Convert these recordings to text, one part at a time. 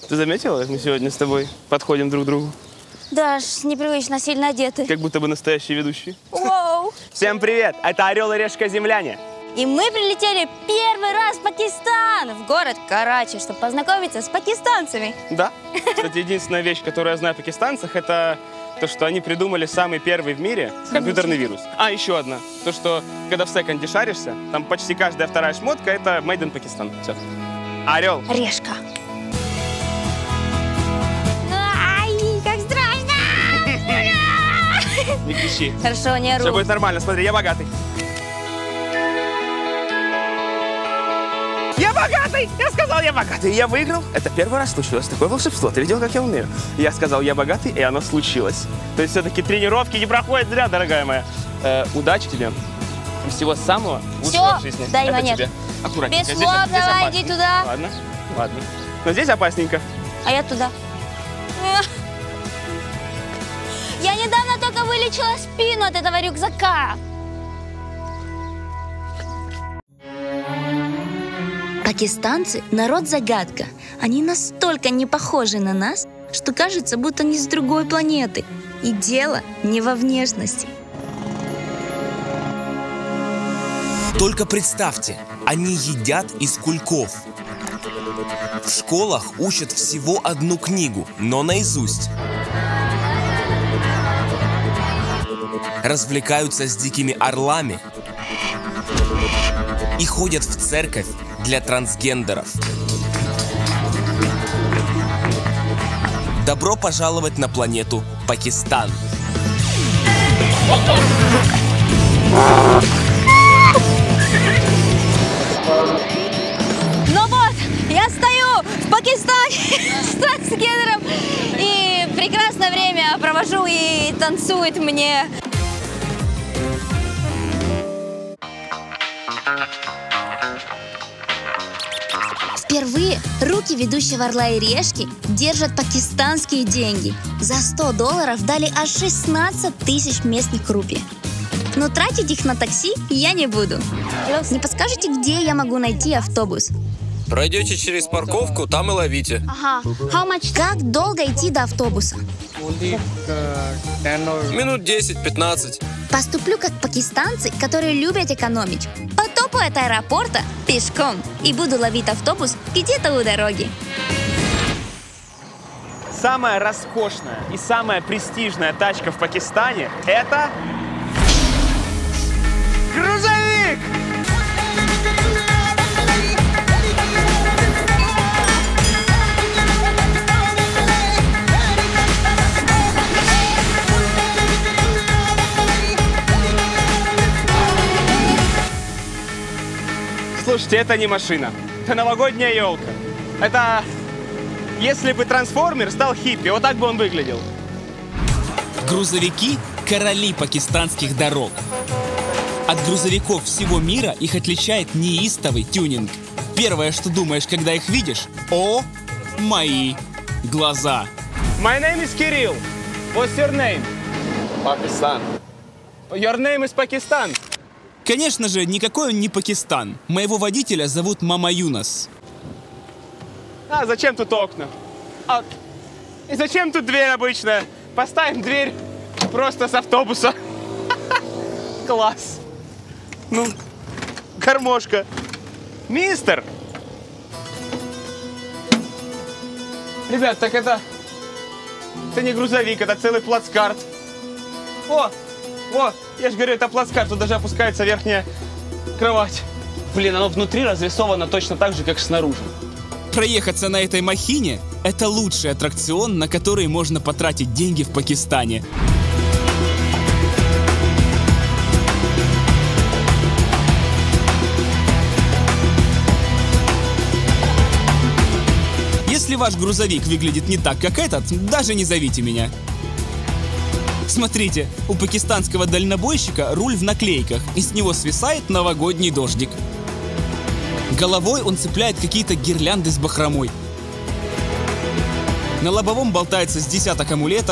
Ты заметила, как мы сегодня с тобой подходим друг к другу? Да, аж непривычно сильно одеты. Как будто бы настоящий ведущий. Вау! Всем привет! Это Орел и Решка Земляне. И мы прилетели первый раз в Пакистан, в город Карачи, чтобы познакомиться с пакистанцами. Да. Кстати, единственная вещь, которую я знаю о пакистанцах, это то, что они придумали самый первый в мире компьютерный вирус. А, еще одна. То, что когда в секонде шаришься, там почти каждая вторая шмотка — это made in Pakistan. Все. Орел. Решка. Ай, как страшно! Не кричи. Хорошо, не ору. Все будет нормально. Смотри, я богатый. Я богатый! Я сказал, я богатый. Я выиграл. Это первый раз случилось такое волшебство. Ты видел, как я умею? Я сказал, я богатый, и оно случилось. То есть все-таки тренировки не проходят зря, дорогая моя. Удачи тебе. Всего самого лучшего в жизни. Дай Это монету. тебе. Аккуратненько. Без Здесь слов, давай, иди опасненько. туда. Ладно, ладно. Но здесь опасненько. А я туда. Я недавно только вылечила спину от этого рюкзака. Пакистанцы – народ-загадка. Они настолько не похожи на нас, что кажется, будто не с другой планеты. И дело не во внешности. Только представьте, они едят из кульков. В школах учат всего одну книгу, но наизусть. Развлекаются с дикими орлами и ходят в церковь для трансгендеров. Добро пожаловать на планету Пакистан. Ну вот, я стою в Пакистане с трансгендером и прекрасное время провожу, и танцует мне. Впервые руки ведущего «Орла и Решки» держат пакистанские деньги. За $100 дали аж 16 тысяч местных рупий. Но тратить их на такси я не буду. Не подскажете, где я могу найти автобус? Пройдете через парковку, там и ловите. Ага. How much? Как долго идти до автобуса? Минут 10-15. Поступлю как пакистанцы, которые любят экономить. Потопаю от аэропорта пешком и буду ловить автобус где-то у дороги. Самая роскошная и самая престижная тачка в Пакистане – это грузовик! Слушайте, это не машина, это новогодняя елка. Это если бы трансформер стал хиппи, вот так бы он выглядел. Грузовики – короли пакистанских дорог. От грузовиков всего мира их отличает неистовый тюнинг. Первое, что думаешь, когда их видишь – о, мои глаза. My name is Kirill. What's your name? Пакистан. Your name is Pakistan. Конечно же, никакой он не Пакистан. Моего водителя зовут Мама Юнас. А зачем тут окна? И зачем тут дверь обычная? Поставим дверь просто с автобуса. Класс. Ну, гармошка. Мистер! Ребят, так это не грузовик, это целый плацкарт. О, я же говорю, это плацкарт, тут даже опускается верхняя кровать. Блин, оно внутри разрисовано точно так же, как снаружи. Проехаться на этой махине – это лучший аттракцион, на который можно потратить деньги в Пакистане. Если ваш грузовик выглядит не так, как этот, даже не зовите меня. Смотрите, у пакистанского дальнобойщика руль в наклейках, и с него свисает новогодний дождик. Головой он цепляет какие-то гирлянды с бахромой. На лобовом болтается с десяток амулетов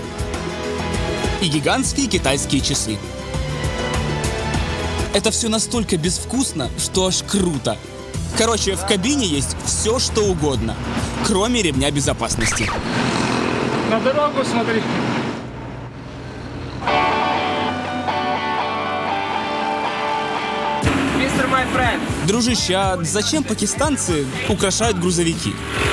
и гигантские китайские часы. Это все настолько безвкусно, что аж круто. Короче, в кабине есть все, что угодно, кроме ремня безопасности. На дорогу смотри. Мистер май френд. Дружище, а зачем пакистанцы украшают грузовики?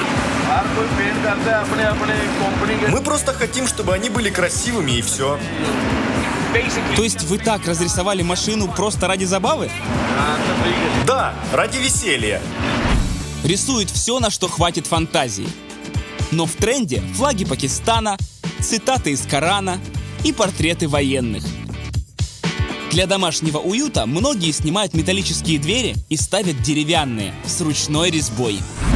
Мы просто хотим, чтобы они были красивыми и все. То есть вы так разрисовали машину просто ради забавы? Да, ради веселья. Рисует все, на что хватит фантазии. Но в тренде флаги Пакистана, цитаты из Корана и портреты военных. Для домашнего уюта многие снимают металлические двери и ставят деревянные с ручной резьбой.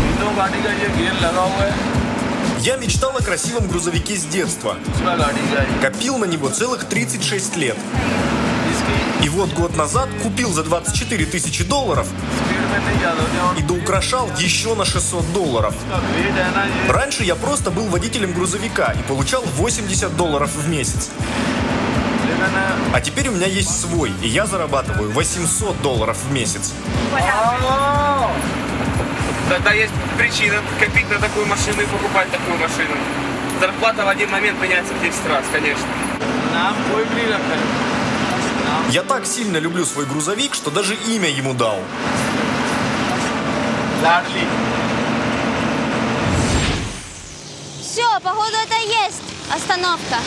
Я мечтал о красивом грузовике с детства. Копил на него целых 36 лет. И вот год назад купил за 24 тысячи долларов и доукрашал еще на 600 долларов. Раньше я просто был водителем грузовика и получал 80 долларов в месяц. А теперь у меня есть свой, и я зарабатываю 800 долларов в месяц. Да, есть причина копить на такую машину и покупать такую машину. Зарплата в один момент меняется в 10 раз, конечно. Я так сильно люблю свой грузовик, что даже имя ему дал. Все, походу это и есть остановка.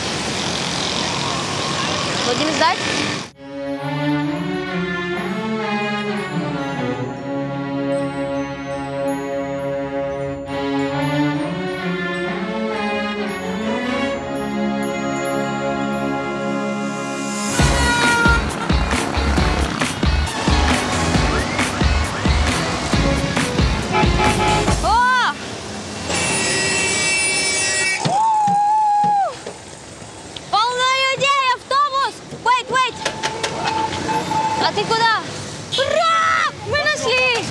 Будем ждать. А ты куда? Ура! Мы нашли!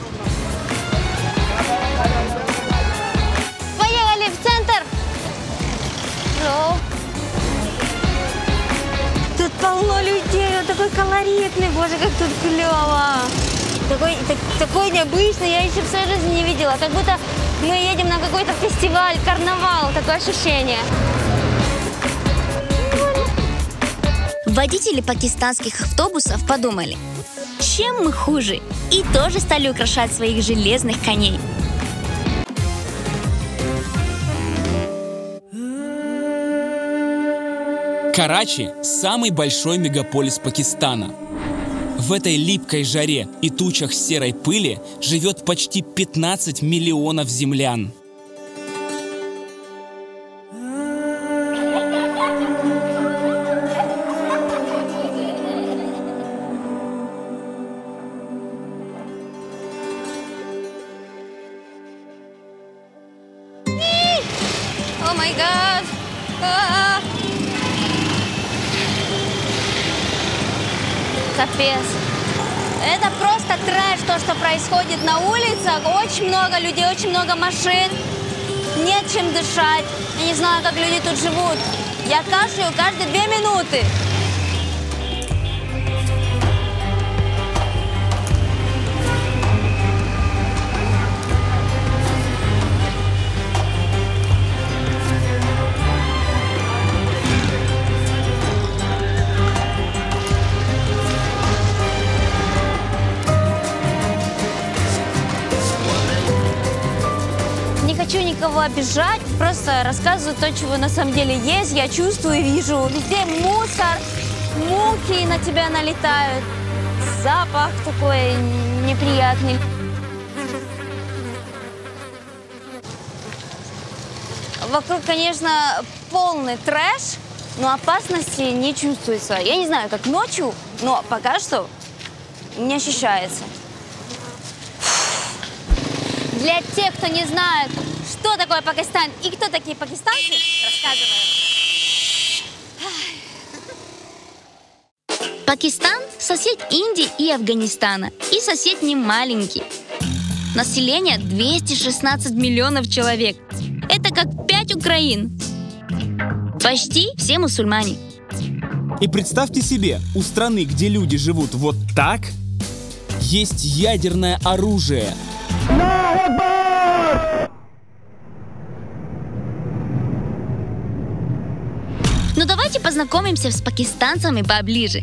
Поехали в центр! Тут полно людей, он такой колоритный, боже, как тут клево! Такой необычный, я еще в своей жизни не видела. Как будто мы едем на какой-то фестиваль, карнавал, такое ощущение. Водители пакистанских автобусов подумали, чем мы хуже, и тоже стали украшать своих железных коней. Карачи – самый большой мегаполис Пакистана. В этой липкой жаре и тучах серой пыли живет почти 15 миллионов землян. О май гад! Капец. Это просто трэш, то, что происходит на улицах. Очень много людей, очень много машин. Нет чем дышать. Я не знаю, как люди тут живут. Я кашляю каждые 2 минуты. Не хочу никого обижать, просто рассказываю то, чего на самом деле есть. Я чувствую и вижу. Везде мусор, мухи на тебя налетают. Запах такой неприятный. Вокруг, конечно, полный трэш, но опасности не чувствуется. Я не знаю, как ночью, но пока что не ощущается. Для тех, кто не знает, что такое Пакистан и кто такие пакистанцы, рассказываю. Пакистан – сосед Индии и Афганистана. И сосед не маленький. Население 216 миллионов человек. Это как 5 Украин. Почти все мусульмане. И представьте себе, у страны, где люди живут вот так, есть ядерное оружие. Давайте познакомимся с пакистанцами поближе.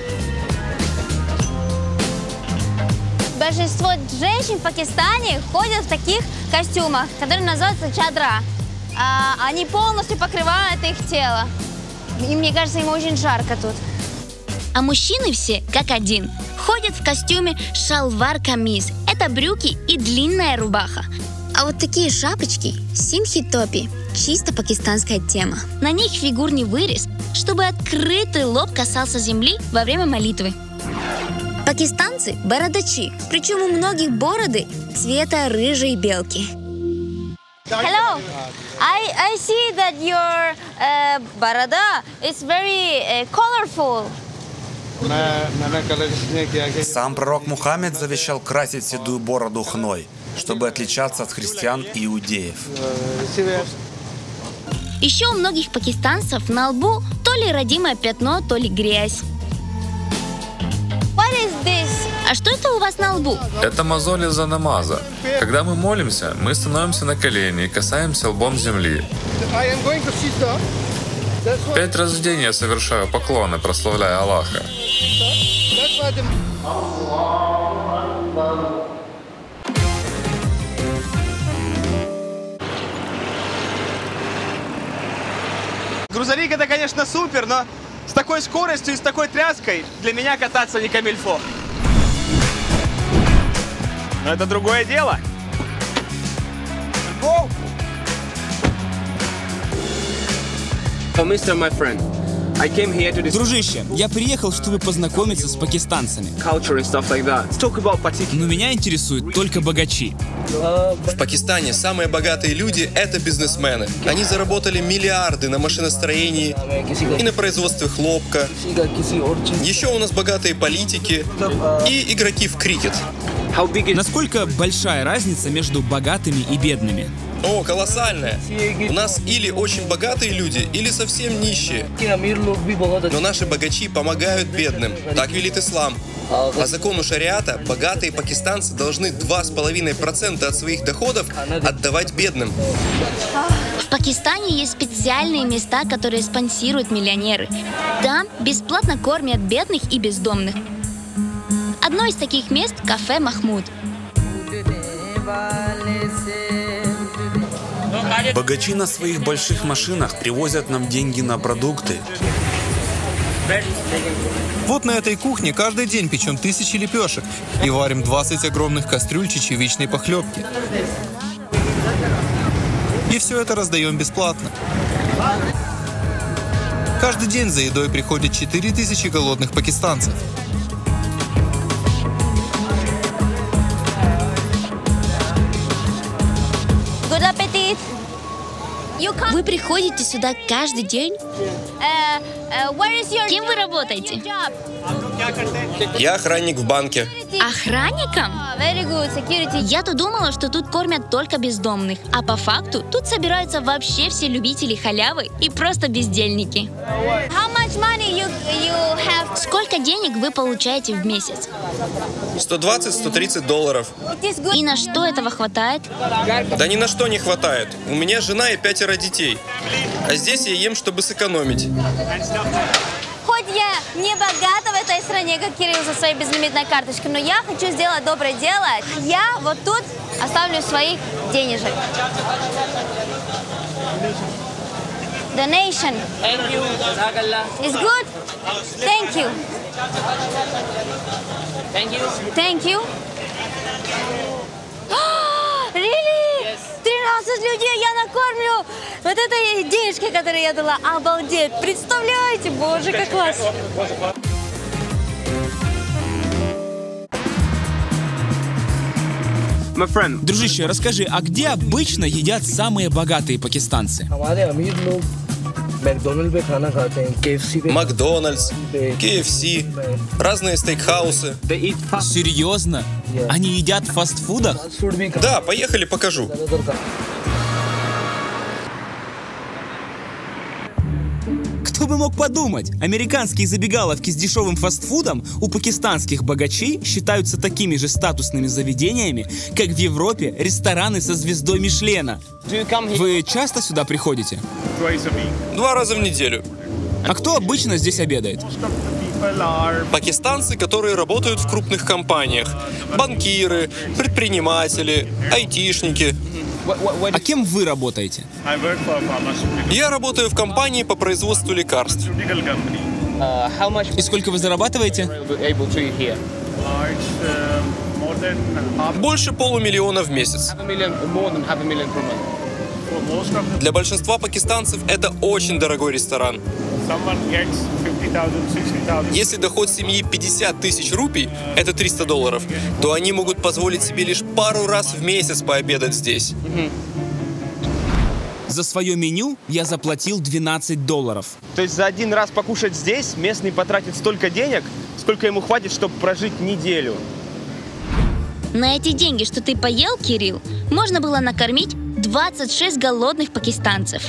Большинство женщин в Пакистане ходят в таких костюмах, которые называются чадра. Они полностью покрывают их тело. И мне кажется, им очень жарко тут. А мужчины все, как один, ходят в костюме шалвар-камиз. Это брюки и длинная рубаха. А вот такие шапочки – синхи-топи. Чисто пакистанская тема. На них фигурный вырез, чтобы открытый лоб касался земли во время молитвы. Пакистанцы – бородачи, причем у многих бороды цвета рыжей белки. Hello, I see that your boroda is very colorful. Сам пророк Мухаммед завещал красить седую бороду хной, чтобы отличаться от христиан и иудеев. Еще у многих пакистанцев на лбу то ли родимое пятно, то ли грязь. What is this? А что это у вас на лбу? Это мозоль из-за намаза. Когда мы молимся, мы становимся на колени и касаемся лбом земли. 5 раз в день я совершаю поклоны, прославляя Аллаха. Грузовик это, конечно, супер, но с такой скоростью и с такой тряской для меня кататься не камильфо. Но это другое дело. Воу! Mr. My friend, I came here to discuss Дружище, я приехал, чтобы познакомиться с пакистанцами. culture and stuff like that. Let's talk about particular. Но меня интересуют только богачи. В Пакистане самые богатые люди – это бизнесмены. Они заработали миллиарды на машиностроении и на производстве хлопка. Еще у нас богатые политики и игроки в крикет. How big is Насколько большая разница между богатыми и бедными? О, колоссальная! У нас или очень богатые люди, или совсем нищие. Но наши богачи помогают бедным. Так велит ислам. По закону шариата богатые пакистанцы должны 2,5% от своих доходов отдавать бедным. В Пакистане есть специальные места, которые спонсируют миллионеры. Там бесплатно кормят бедных и бездомных. Одно из таких мест – кафе «Махмуд». Богачи на своих больших машинах привозят нам деньги на продукты. Вот на этой кухне каждый день печем 1000 лепешек и варим 20 огромных кастрюль чечевичной похлебки. И все это раздаем бесплатно. Каждый день за едой приходит 4000 голодных пакистанцев. Good appetit. Вы приходите сюда каждый день? Where is your Кем вы работаете? job? Я охранник в банке. Охранником? Very good security. Я-то думала, что тут кормят только бездомных, а по факту тут собираются вообще все любители халявы и просто бездельники. How much money you have? Сколько денег вы получаете в месяц? $120-130. It is good. И на что этого хватает? Да ни на что не хватает. У меня жена и 5 детей. А здесь я ем, чтобы сэкономить. Хоть я не богата в этой стране, как Кирилл со своей безлимитной карточкой, но я хочу сделать доброе дело. Я вот тут оставлю своих денежек. Donation. Thank you. Jazakallah. Is good? Thank you. Thank you. Thank you. Really? 13 людей я накормлю. Вот это денежки, которые я дала. Обалдеть. Представляете? Боже, как класс. My friend, Дружище, расскажи, а где обычно едят самые богатые пакистанцы? Макдональдс, KFC, разные стейкхаусы. they eat fast. Серьезно? Они едят в фастфудах? Да, поехали, покажу. Кто бы мог подумать? Американские забегаловки с дешевым фастфудом у пакистанских богачей считаются такими же статусными заведениями, как в Европе рестораны со звездой Мишлена. Do you come here? Вы часто сюда приходите? 2 раза в неделю. А кто обычно здесь обедает? Пакистанцы, которые работают в крупных компаниях. Банкиры, предприниматели, айтишники. А кем вы работаете? Я работаю в компании по производству лекарств. И сколько вы зарабатываете? Больше $500 000 в месяц. Для большинства пакистанцев это очень дорогой ресторан. Если доход семьи 50 тысяч рупий, это $300, то они могут позволить себе лишь пару раз в месяц пообедать здесь. За свое меню я заплатил $12. То есть за один раз покушать здесь местный потратит столько денег, сколько ему хватит, чтобы прожить неделю. На эти деньги, что ты поел, Кирилл, можно было накормить 26 голодных пакистанцев.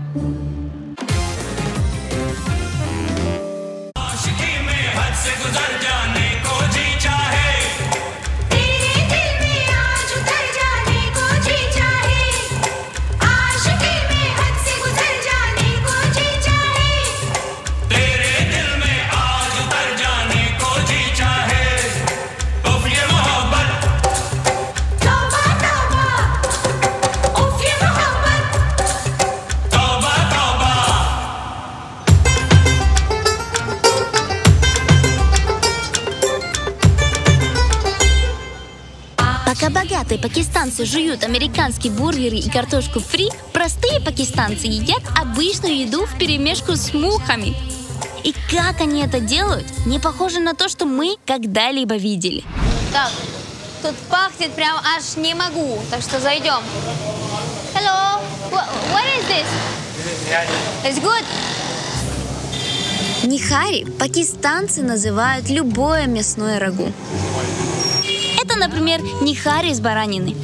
Пока богатые пакистанцы жуют американские бургеры и картошку фри, простые пакистанцы едят обычную еду вперемешку с мухами. И как они это делают, не похоже на то, что мы когда-либо видели. Так, тут пахнет прям аж не могу, так что зайдем. Hello, what is this? It's good. Нихари пакистанцы называют любое мясное рагу. Это, например, нихари из баранины.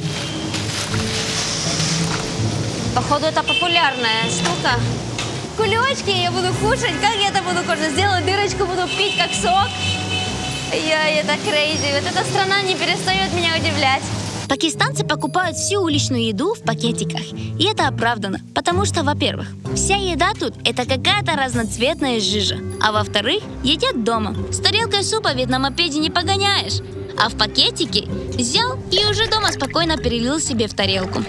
Походу, это популярная штука. Кулечки я буду кушать. Как я это буду кушать? Сделаю дырочку, буду пить как сок. Это крейзи. Вот эта страна не перестает меня удивлять. Пакистанцы покупают всю уличную еду в пакетиках. И это оправдано, потому что, во-первых, вся еда тут – это какая-то разноцветная жижа. А во-вторых, едят дома. С тарелкой супа ведь на мопеде не погоняешь. А в пакетике взял и уже дома спокойно перелил себе в тарелку.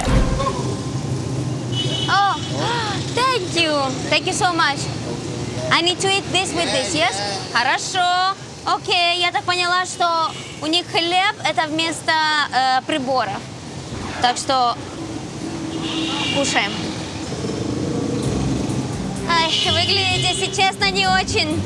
Oh, thank you. Thank you so much. I need to eat this with this, yes? Хорошо. Окей, я так поняла, что у них хлеб – это вместо прибора. Так что кушаем. Ай, выглядит, если честно, не очень.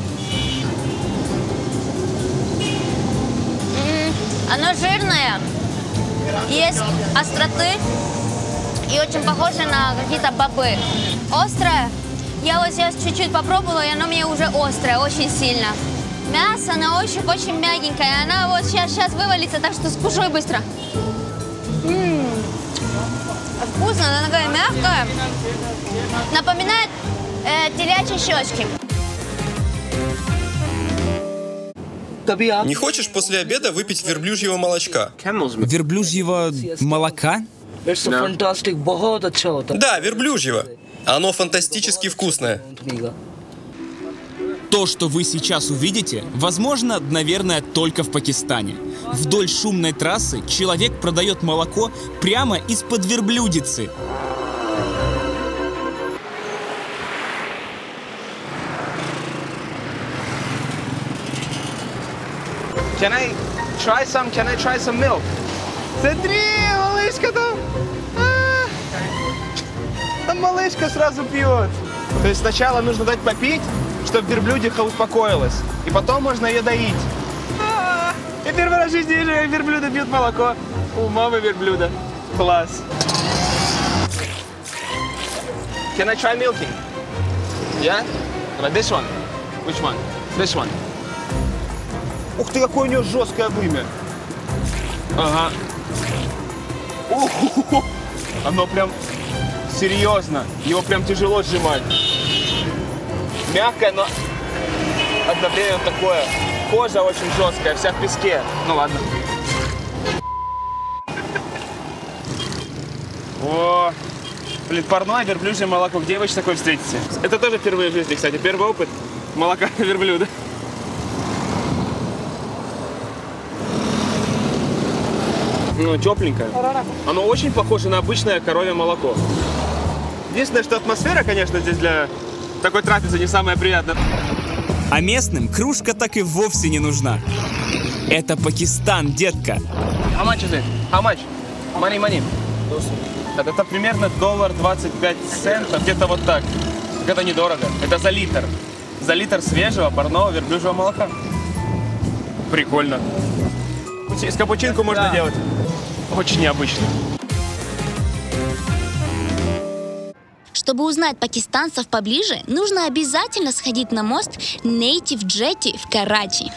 Оно жирное, есть остроты и очень похоже на какие-то бобы. Острое. Я вот сейчас чуть-чуть попробовала, и оно мне уже острое, очень сильно. Мясо на ощупь очень мягенькое. Она вот сейчас вывалится, так что скушай быстро. Вкусно, она такая мягкая. Напоминает телячьи щечки. Не хочешь после обеда выпить верблюжьего молочка? Верблюжьего молока? Да, верблюжьего. Оно фантастически вкусное. То, что вы сейчас увидите, возможно, наверное, только в Пакистане. Вдоль шумной трассы человек продает молоко прямо из-под верблюдицы. Can I try some milk? Смотри, малышка там. Там малышка сразу пьет. То есть сначала нужно дать попить, чтобы верблюдиха успокоилась. И потом можно ее доить. Я первый раз в жизни вижу, как верблюда пьют молоко. У мамы верблюда. Класс. Can I try milking? Yeah? But this one? Which one? This one. Ух ты, какое у нее жесткое вымя. Ага. Ух, оно прям серьезно. Его прям тяжело сжимать. Мягкое, но одновременно такое. Кожа очень жесткая, вся в песке. Ну ладно. О, Блин, парное верблюжье молоко. Где вы еще такое встретите? Это тоже впервые в жизни, кстати. Первый опыт молока верблюда. Ну, тепленькое. Оно очень похоже на обычное коровье молоко. Единственное, что атмосфера, конечно, здесь для такой трапезы не самая приятная. А местным кружка так и вовсе не нужна. Это Пакистан, детка. How much is it? How much? Money. Это примерно $1.25, где-то вот так. Это недорого. Это за литр. За литр свежего парного верблюжьего молока. Прикольно. С капучинку можно делать. Очень необычно. Чтобы узнать пакистанцев поближе, нужно обязательно сходить на мост Native Jetty в Карачи.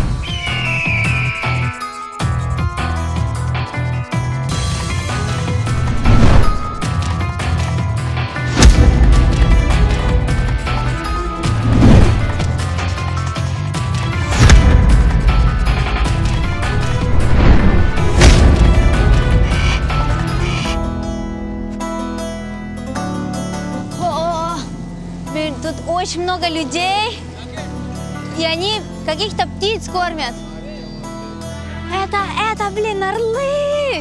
Тут очень много людей, и они каких-то птиц кормят. Это, блин, орлы!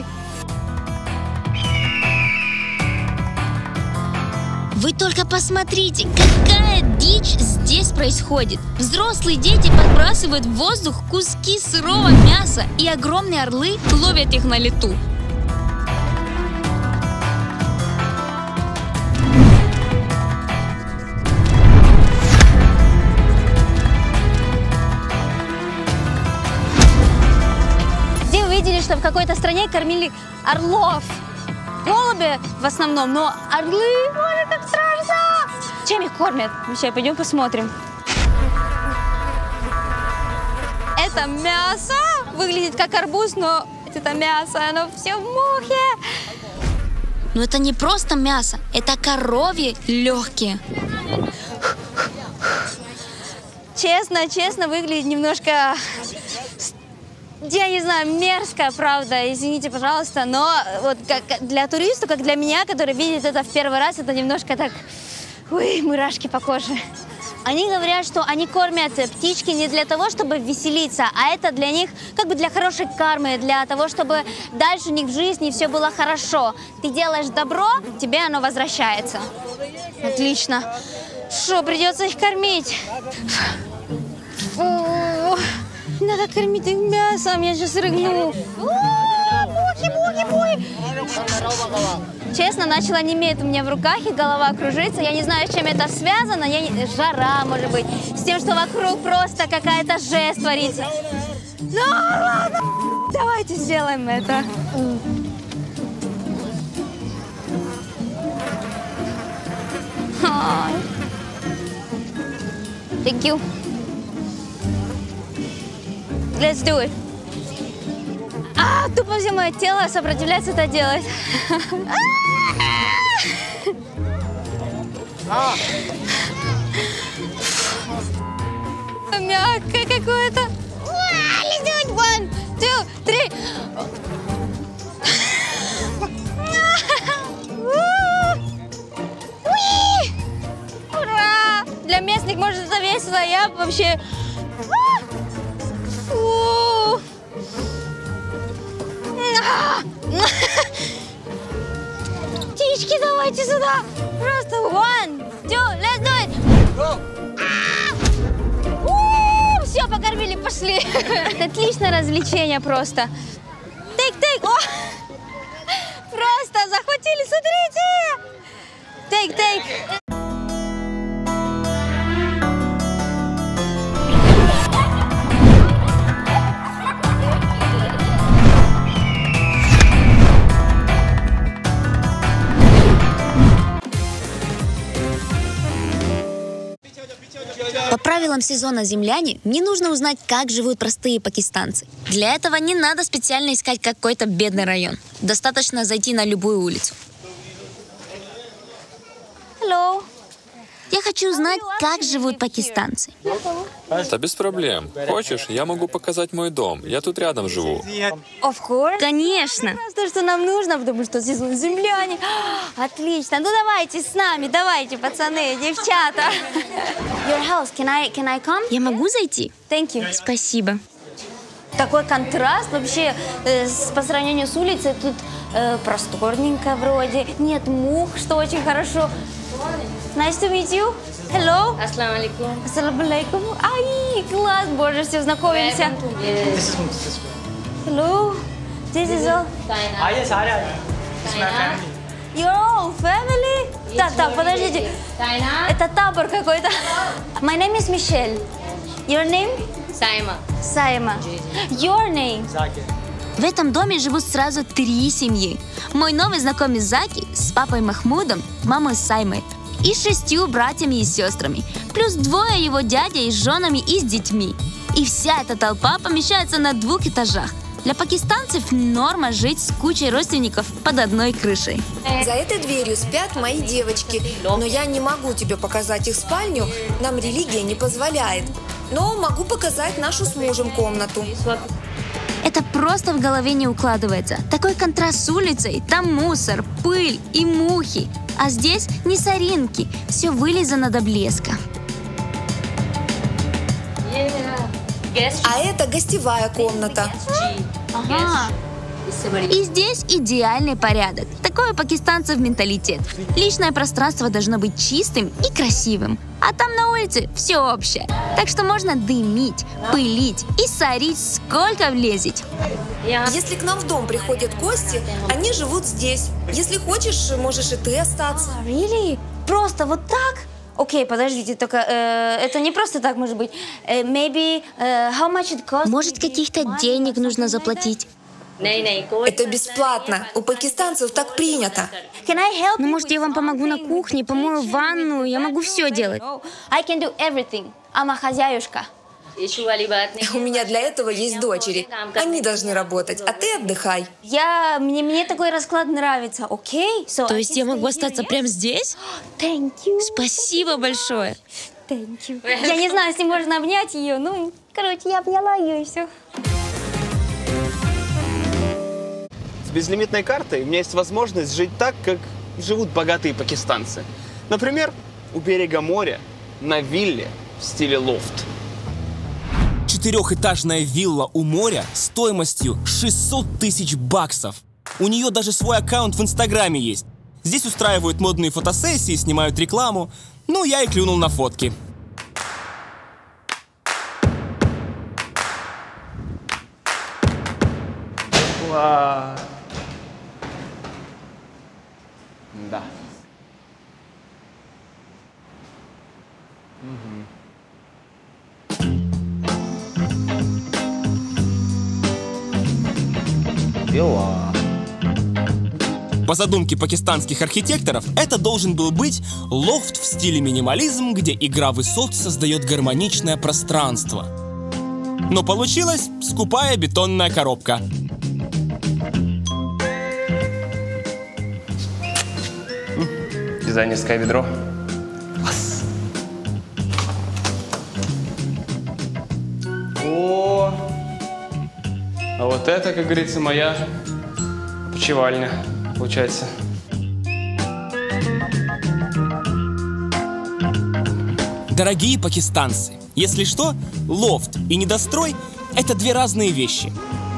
Вы только посмотрите, какая дичь здесь происходит. Взрослые дети подбрасывают в воздух куски сырого мяса, и огромные орлы ловят их на лету. Что в какой-то стране кормили орлов. Голуби в основном, но орлы, боже, так страшно. Чем их кормят? Сейчас пойдем посмотрим. Это мясо. Выглядит как арбуз, но это мясо, оно все в мухе. Но это не просто мясо, это коровьи легкие. Честно, выглядит немножко... Я не знаю, мерзко, правда, извините, пожалуйста, но вот как для туриста, как для меня, который видит это в первый раз, это немножко так, мурашки по коже. Они говорят, что они кормят птички не для того, чтобы веселиться, а это для них как бы для хорошей кармы, для того, чтобы дальше у них в жизни все было хорошо. Ты делаешь добро, тебе оно возвращается. Отлично. Что, придется их кормить? Надо кормить их мясом, я сейчас рыгну. Мухи. Честно, начала неметь у меня в руках, и голова кружится. Я не знаю, с чем это связано. Жара, может быть, с тем, что вокруг просто какая-то жесть творится. Ну, ладно, давайте сделаем это. Thank you. Let's do it. Тупо все мое тело сопротивляется это делать. Мягкое какое-то. Let's do it. 1, 2, 3. Ура! Для местных, может, это весело, я вообще... Птички, давайте сюда. Просто 1, 2, let's do it. Все, покормили, пошли. Это отличное развлечение просто. Тейк. Просто захватили, смотрите. Тейк. По правилам сезона земляне, мне нужно узнать, как живут простые пакистанцы. Для этого не надо специально искать какой-то бедный район. Достаточно зайти на любую улицу. Hello. Я хочу узнать, как живут пакистанцы. Да без проблем. Хочешь, я могу показать мой дом. Я тут рядом живу. Of course. Конечно. То, что нам нужно, потому что здесь земляне. Отлично. Ну давайте с нами, давайте, пацаны, девчата. Your house, can I come? Я могу зайти? Thank you. Спасибо. Такой контраст вообще по сравнению с улицей. Тут просторненько вроде, нет мух, что очень хорошо. Nice to meet you. Hello. Assalamu alaikum. Ассаламу алейкум. Ай, класс, боже, все, знакомимся. Hello. This is all. Your own family? Так, подождите. Это табор какой-то. My name is Michelle. Your name? Сайма. Your name? В этом доме живут сразу 3 семьи. Мой новый знакомый Заки с папой Махмудом, мамой Саймой и 6 братьями и сестрами, плюс 2 его дядей с женами и с детьми. И вся эта толпа помещается на 2 этажах. Для пакистанцев норма жить с кучей родственников под одной крышей. За этой дверью спят мои девочки, но я не могу тебе показать их спальню, нам религия не позволяет. Но могу показать нашу с мужем комнату. Это просто в голове не укладывается. Такой контраст с улицей, там мусор, пыль и мухи. А здесь не соринки, все вылизано до блеска. А это гостевая комната. Ага. И здесь идеальный порядок. Такой у пакистанцев менталитет. Личное пространство должно быть чистым и красивым. А там на улице все общее. Так что можно дымить, пылить и сорить, сколько влезет. Если к нам в дом приходят гости, они живут здесь. Если хочешь, можешь и ты остаться. Really? Просто вот так? Окей, подождите, только это не просто так может быть. Maybe how much it costs? Может, каких-то денег нужно заплатить? Это бесплатно. У пакистанцев так принято. Can I help? Ну, может, я вам помогу на кухне, помою ванну, я могу все делать. I can do everything. I'm a хозяюшка. У меня для этого есть дочери. Они должны работать, а ты отдыхай. Мне такой расклад нравится, окей? То есть я могу остаться прямо здесь? Thank you. Спасибо большое. Thank you. Я не знаю, если можно обнять ее. Ну, короче, я обняла ее и все. С безлимитной картой у меня есть возможность жить так, как живут богатые пакистанцы. Например, у берега моря на вилле в стиле лофт. 4-этажная вилла у моря стоимостью 600 000 баксов. У нее даже свой аккаунт в Инстаграме есть. Здесь устраивают модные фотосессии, снимают рекламу. Ну, я и клюнул на фотки. Класс. Да. Дела. По задумке пакистанских архитекторов, это должен был быть лофт в стиле минимализм, где игра высот создает гармоничное пространство. Но получилась скупая бетонная коробка. Дизайнерское ведро. Класс. О, а вот это, как говорится, моя почевальня, получается. Дорогие пакистанцы, если что, лофт и недострой – это 2 разные вещи.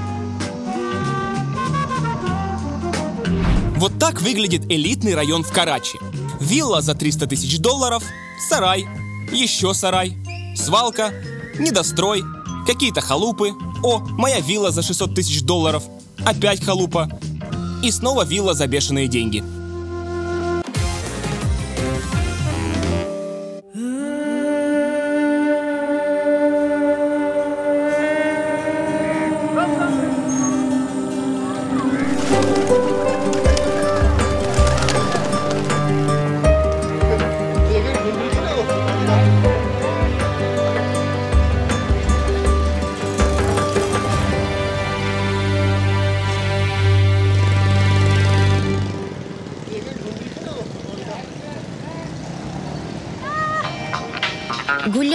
Вот так выглядит элитный район в Карачи. Вилла за 300 000 долларов, сарай, еще сарай, свалка, недострой, какие-то халупы. О, моя вилла за 600 000 долларов, опять халупа. И снова вилла за бешеные деньги.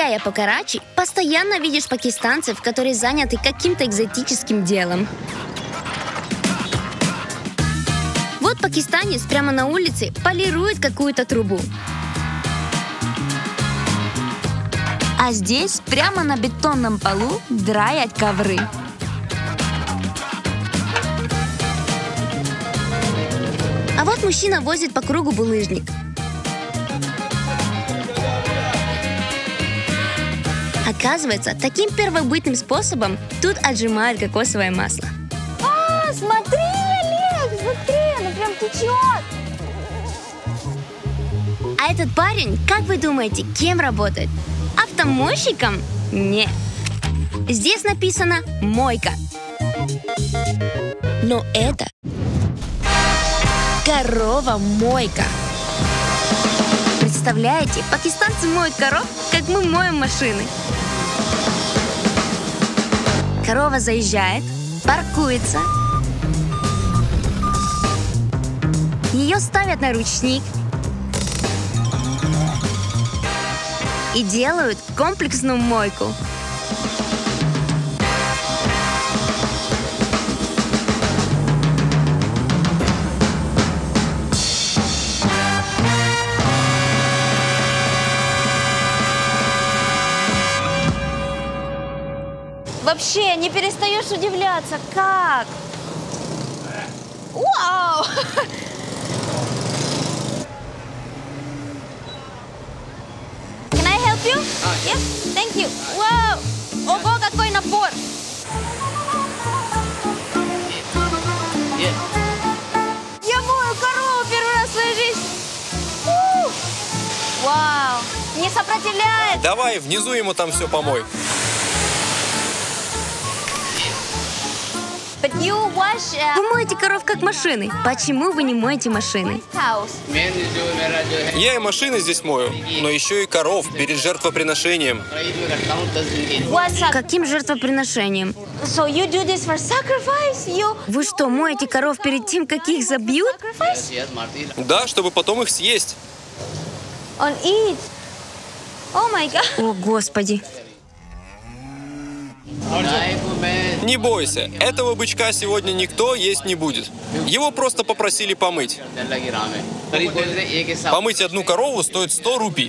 Гуляя по Карачи, постоянно видишь пакистанцев, которые заняты каким-то экзотическим делом. Вот пакистанец прямо на улице полирует какую-то трубу. А здесь прямо на бетонном полу драят ковры. А вот мужчина возит по кругу булыжник. Оказывается, таким первобытным способом тут отжимают кокосовое масло. А, смотри, Олег, смотри, оно прям течет. А этот парень, как вы думаете, кем работает? Автомойщиком? Нет. Здесь написано «мойка». Но это корова-мойка. Представляете, пакистанцы моют коров, как мы моем машины. Корова заезжает, паркуется. Ее ставят на ручник и делают комплексную мойку. Вообще, не перестаешь удивляться, как? Вау! Can I help you? Yes, thank you. Вау! Ого, какой напор! Я мою корову первый раз в своей жизни. Вау! Не сопротивляется. Давай, внизу ему там все помой. Вы моете коров как машины. Почему вы не моете машины? Я и машины здесь мою, но еще и коров перед жертвоприношением. Каким жертвоприношением? So you do this for sacrifice? Вы что, моете коров перед тем, как их забьют? Да, чтобы потом их съесть. On eat. Oh my God. О, Господи. Не бойся, этого бычка сегодня никто есть не будет. Его просто попросили помыть. Помыть одну корову стоит 100 рупий.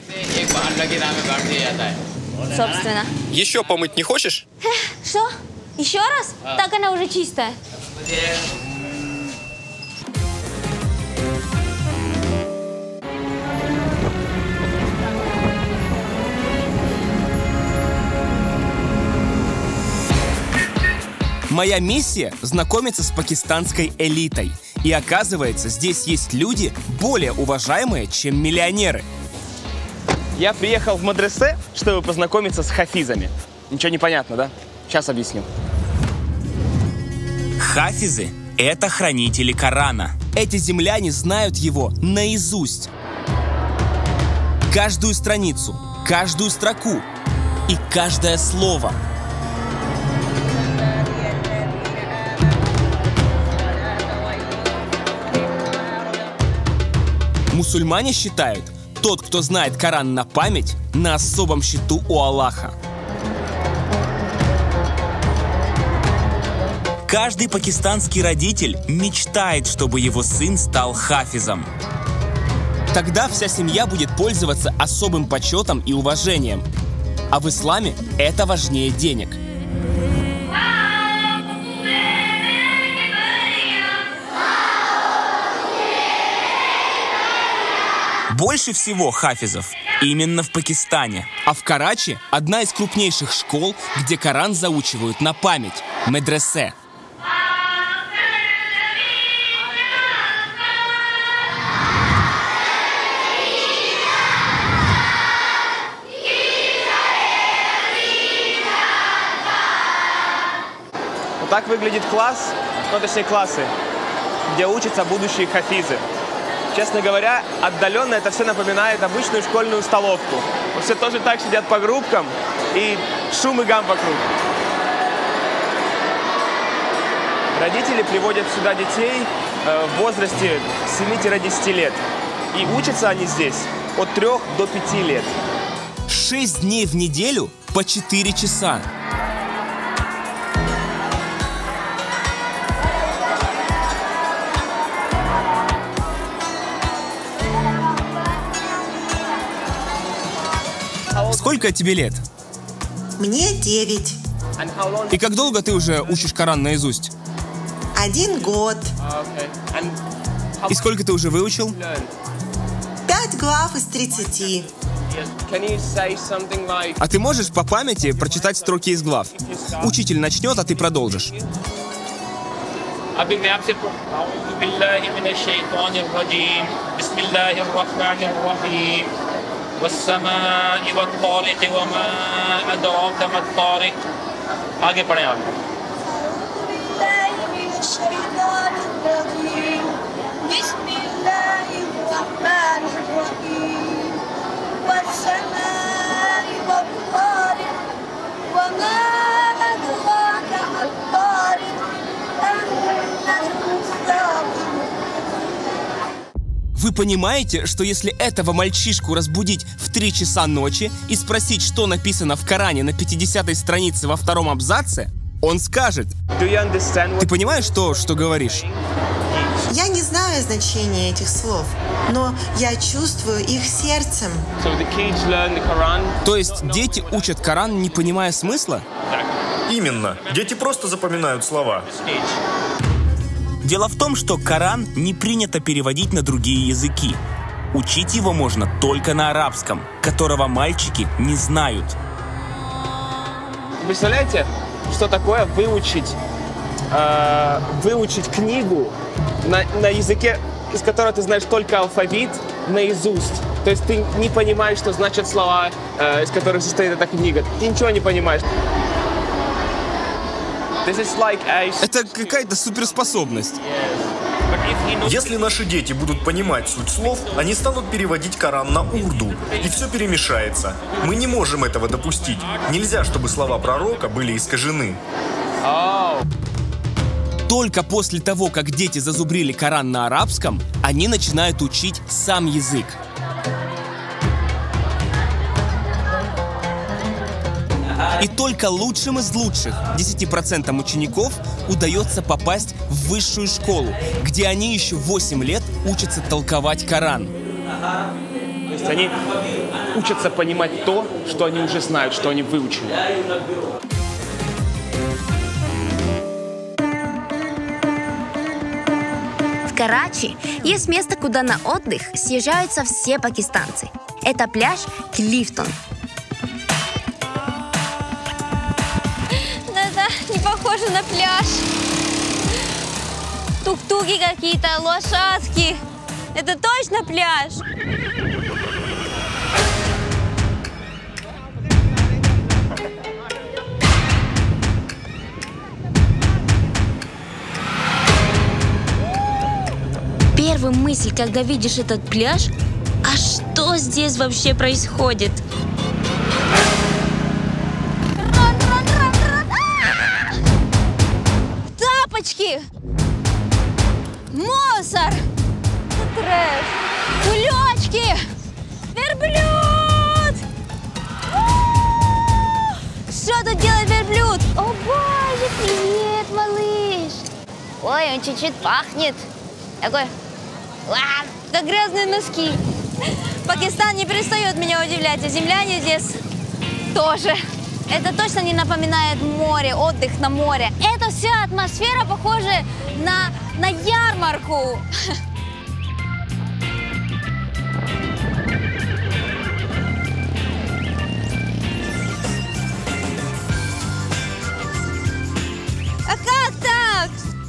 Собственно. Еще помыть не хочешь? Что? Еще раз? Так она уже чистая. Моя миссия – знакомиться с пакистанской элитой. И оказывается, здесь есть люди более уважаемые, чем миллионеры. Я приехал в мадресе, чтобы познакомиться с хафизами. Ничего не понятно, да? Сейчас объясню. Хафизы – это хранители Корана. Эти земляне знают его наизусть. Каждую страницу, каждую строку и каждое слово. Мусульмане считают, тот, кто знает Коран на память, на особом счету у Аллаха. Каждый пакистанский родитель мечтает, чтобы его сын стал хафизом. Тогда вся семья будет пользоваться особым почетом и уважением. А в исламе это важнее денег. Больше всего хафизов именно в Пакистане. А в Карачи одна из крупнейших школ, где Коран заучивают на память – медресе. Вот так выглядит класс, ну точнее классы, где учатся будущие хафизы. Честно говоря, отдаленно это все напоминает обычную школьную столовку. Все тоже так сидят по группкам, и шум и гам вокруг. Родители приводят сюда детей в возрасте 7-10 лет. И учатся они здесь от 3 до 5 лет. 6 дней в неделю по 4 часа. Сколько тебе лет? Мне 9. И как долго ты уже учишь Коран наизусть? 1 год. И сколько ты уже выучил? 5 глав из 30. А ты можешь по памяти прочитать строки из глав? Учитель начнет, а ты продолжишь. आगे पढ़ें आप Вы понимаете, что если этого мальчишку разбудить в 3 часа ночи и спросить, что написано в Коране на 50-й странице во 2-м абзаце, он скажет: ты понимаешь то, что говоришь? Я не знаю значения этих слов, но я чувствую их сердцем. То есть дети учат Коран, не понимая смысла? Именно. Дети просто запоминают слова. Дело в том, что Коран не принято переводить на другие языки. Учить его можно только на арабском, которого мальчики не знают. Представляете, что такое выучить книгу на языке, из которого ты знаешь только алфавит, наизусть? То есть ты не понимаешь, что значат слова, из которых состоит эта книга. Ты ничего не понимаешь. Это какая-то суперспособность. Если наши дети будут понимать суть слов, они станут переводить Коран на урду, и все перемешается. Мы не можем этого допустить. Нельзя, чтобы слова пророка были искажены. Только после того, как дети зазубрили Коран на арабском, они начинают учить сам язык. И только лучшим из лучших 10% учеников удается попасть в высшую школу, где они еще 8 лет учатся толковать Коран. То есть они учатся понимать то, что они уже знают, что они выучили. В Карачи есть место, куда на отдых съезжаются все пакистанцы. Это пляж Клифтон. Не похоже на пляж. Тук-туки какие-то, лошадки. Это точно пляж? Первая мысль, когда видишь этот пляж, а что здесь вообще происходит? Тапочки! Мусор! Трэш! Кулечки! Верблюд! Что тут делает верблюд? О, боже, привет, малыш! Ой, он чуть-чуть пахнет. Такой, как грязные носки. Пакистан не перестает меня удивлять, а земляне здесь тоже. Это точно не напоминает море, отдых на море. Это вся атмосфера похожа на ярмарку. А как так?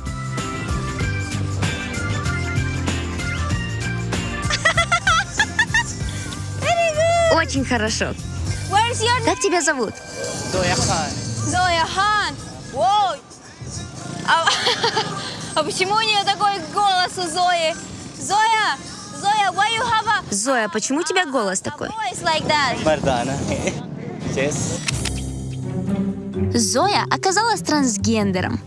Очень хорошо. Как тебя зовут? Зоя Хан. Воу. А почему у нее такой голос у Зои? Зоя, why you have a Зоя, почему у тебя голос такой? voice like that? Мардана. Зоя оказалась трансгендером.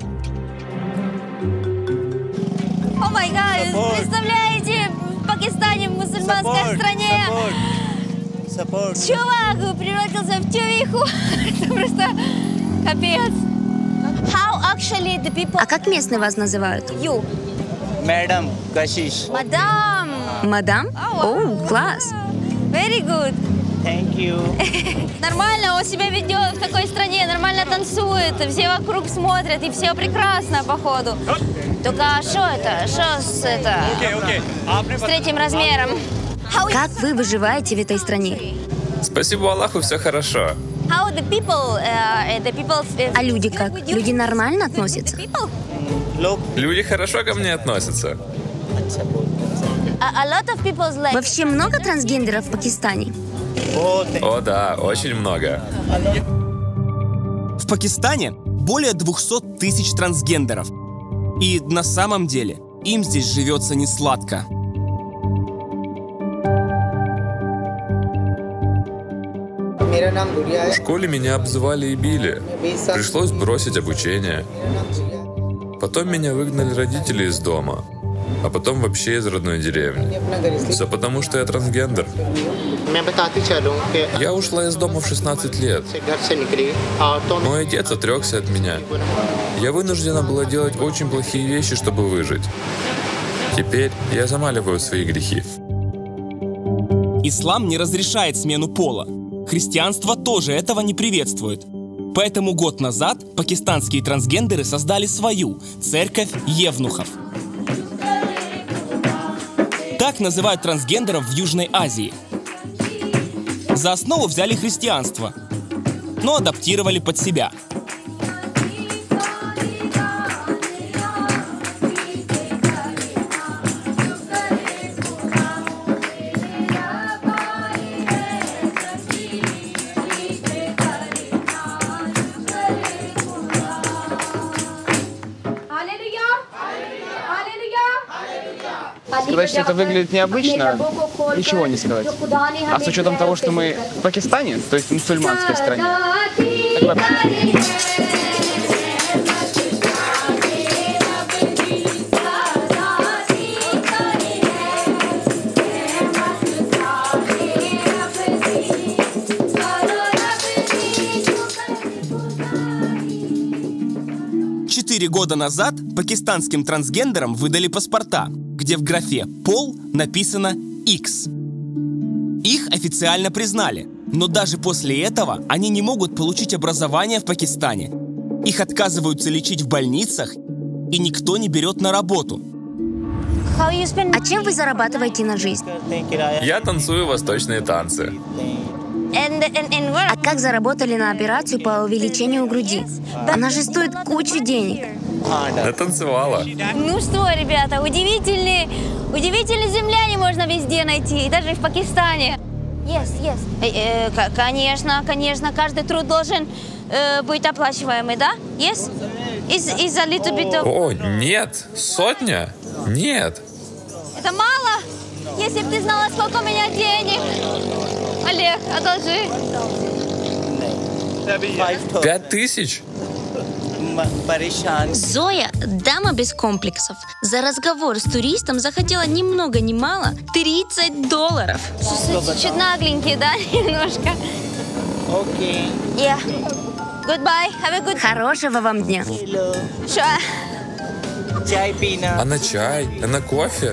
О май гад, представляете, в Пакистане, в муссульманской стране, Чувак превратился в тювиху. Это просто капец. How actually the people... А как местные вас называют? You. Madam, Kashish. Мадам. Мадам? О, класс. Very good. Thank you. Нормально он себя ведет в такой стране, нормально танцует, и все вокруг смотрят, и все прекрасно, походу. Только что это? Что с это? С третьим размером. Как вы выживаете в этой стране? Спасибо Аллаху, все хорошо. How the people, А люди как? Люди нормально относятся? Люди хорошо ко мне относятся. A lot of people's like... Вообще много трансгендеров в Пакистане? О да, очень много. В Пакистане более 200 тысяч трансгендеров. И на самом деле им здесь живется не сладко. В школе меня обзывали и били. Пришлось бросить обучение. Потом меня выгнали родители из дома. А потом вообще из родной деревни. Все потому, что я трансгендер. Я ушла из дома в 16 лет. Мой отец отрекся от меня. Я вынуждена была делать очень плохие вещи, чтобы выжить. Теперь я замаливаю свои грехи. Ислам не разрешает смену пола. Христианство тоже этого не приветствует. Поэтому год назад пакистанские трансгендеры создали свою церковь евнухов. Так называют трансгендеров в Южной Азии. За основу взяли христианство, но адаптировали под себя. Сказать, что это выглядит необычно, ничего не сказать. А с учетом того, что мы в Пакистане, то есть в мусульманской стране, так вообще. 4 года назад пакистанским трансгендерам выдали паспорта, где в графе «пол» написано X. Их официально признали, но даже после этого они не могут получить образование в Пакистане. Их отказываются лечить в больницах, и никто не берет на работу. А чем вы зарабатываете на жизнь? Я танцую восточные танцы. А как заработали на операцию по увеличению груди? Она же стоит кучу денег. Натанцевала. Ну что, ребята, удивительные земляне можно везде найти, и даже в Пакистане. Конечно, каждый труд должен быть оплачиваемый, да? Yes? Is a little bit of... О, нет, 100? Нет. Это мало? Если бы ты знала, сколько у меня денег. Олег, одолжи. 5000? Зоя, дама без комплексов, за разговор с туристом захотела ни много ни мало $30. Чуть нагленький, да, немножко? Окей. Yeah. Goodbye. Have a good... Хорошего вам дня. Что? Чай пина. А на чай? А на кофе?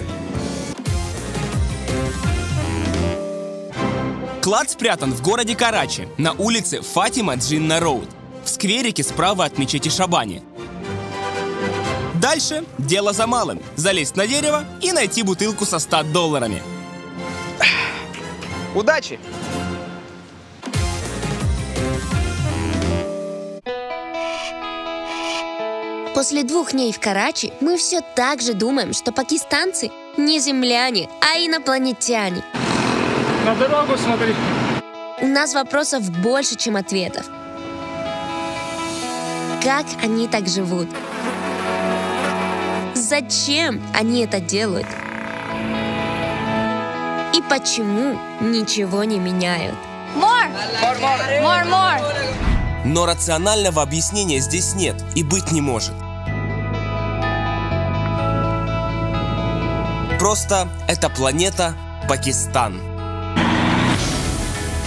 Клад спрятан в городе Карачи, на улице Фатима Джинна Роуд, в скверике справа от мечети Шабани. Дальше дело за малым – залезть на дерево и найти бутылку со $100. Удачи! После 2 дней в Карачи мы все так же думаем, что пакистанцы не земляне, а инопланетяне. На дорогу смотри. У нас вопросов больше, чем ответов. Как они так живут? Зачем они это делают? И почему ничего не меняют? More. Но рационального объяснения здесь нет и быть не может. Просто эта планета Пакистан.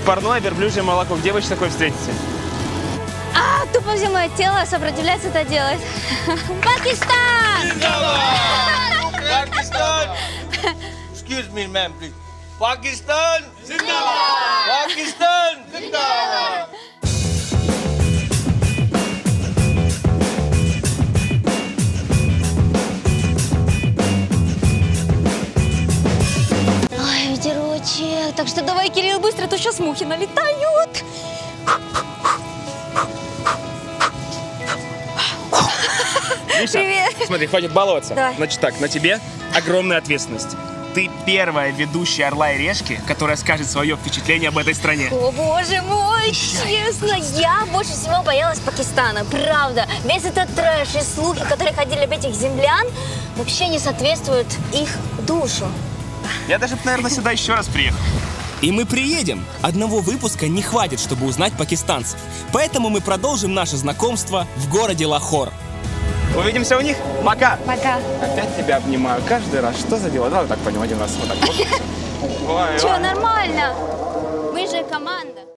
парное верблюжье молоко. Где вы еще такое встретите? А, тупо все мое тело сопротивляется это делать. Пакистан! Pakistan! Excuse me, ma'am, please. Pakistan! Zindabad! Pakistan! Zindabad! Ой, ветерочек. Так что давай, Кирилл, быстро, а то сейчас мухи налетают. Миша, Привет. смотри, хватит баловаться. Давай. Значит так, на тебе огромная ответственность. Ты первая ведущая «Орла и решки», которая скажет свое впечатление об этой стране. О, боже мой, честно, я больше всего боялась Пакистана, правда. Весь этот трэш и слухи, которые ходили об этих землян, вообще не соответствуют их душу. Я даже, наверное, сюда еще раз приехал. И мы приедем. Одного выпуска не хватит, чтобы узнать пакистанцев. Поэтому мы продолжим наше знакомство в городе Лахор. Увидимся у них. Пока. Пока. Опять тебя обнимаю каждый раз. Что за дело? Давай вот так пойдем один раз. Вот так. Че, нормально? Мы же команда.